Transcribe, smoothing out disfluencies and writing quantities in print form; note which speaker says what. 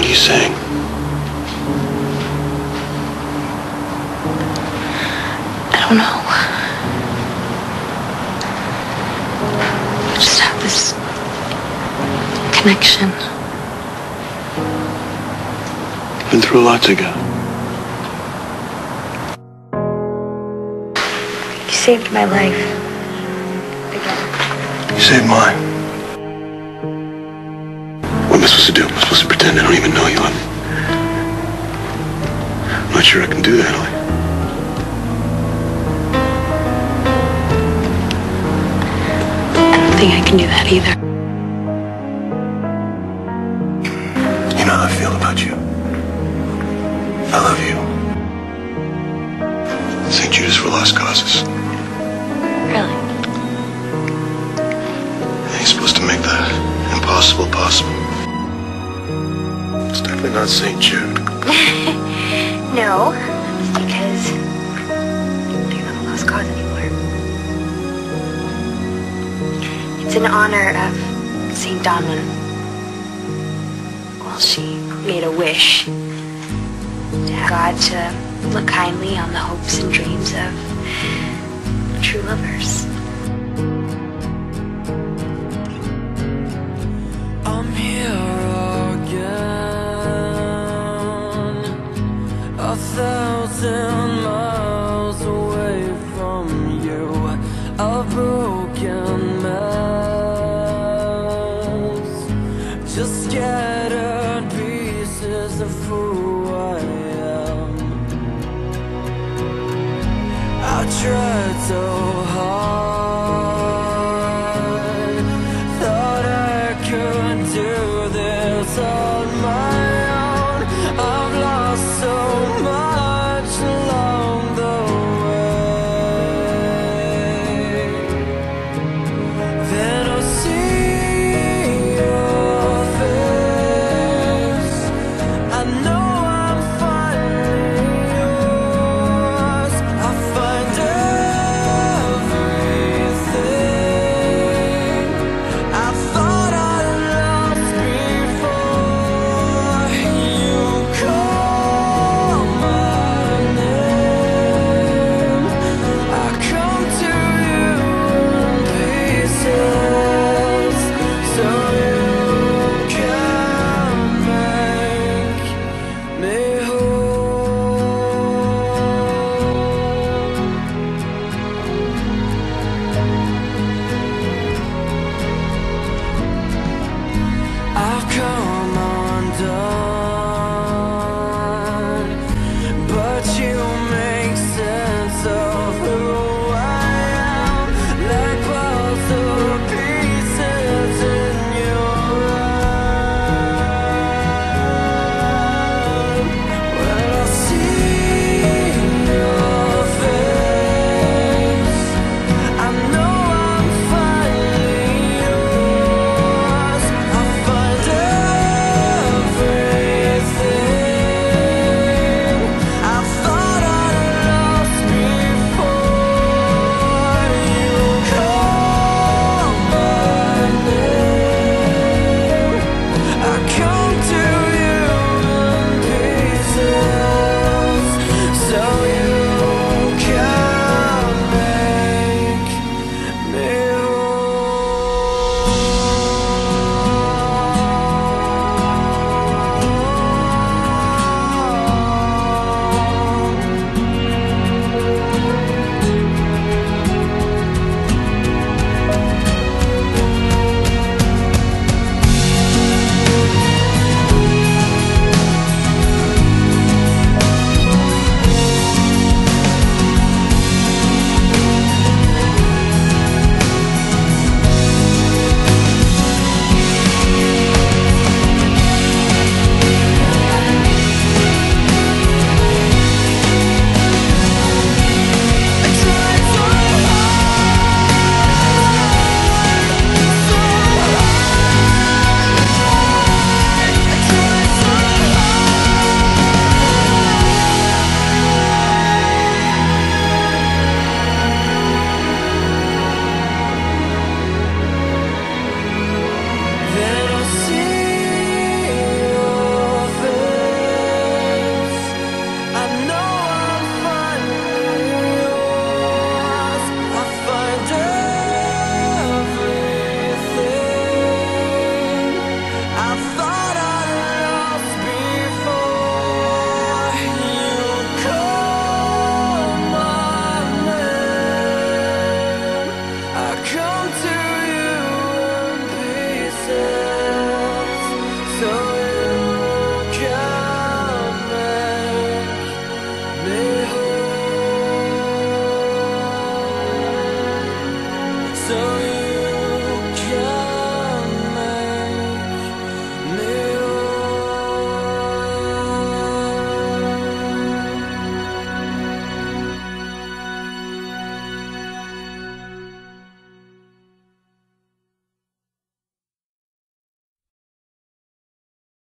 Speaker 1: are you saying?
Speaker 2: I don't know. I just have this connection.
Speaker 1: We've been through a lot together.
Speaker 2: You saved my life. Again.
Speaker 1: You saved mine. What am I supposed to do? Am I supposed to pretend I don't even know you? I'm not sure I can do that, Ellie.
Speaker 2: I don't think I can do that either.
Speaker 1: You know how I feel about you. I love you. St. Judas for Lost Causes.
Speaker 2: Really?
Speaker 1: He's supposed to make the impossible possible. It's definitely not St. Jude.
Speaker 2: No, because they're not a lost cause anymore. It's in honor of St. Donwyn. Well, she made a wish to have God to look kindly on the hopes and dreams of true lovers.
Speaker 3: I'm here again, 1,000 miles away from you, a broken mess, just scattered pieces of who I am. I tried so hard, thought I could do this on my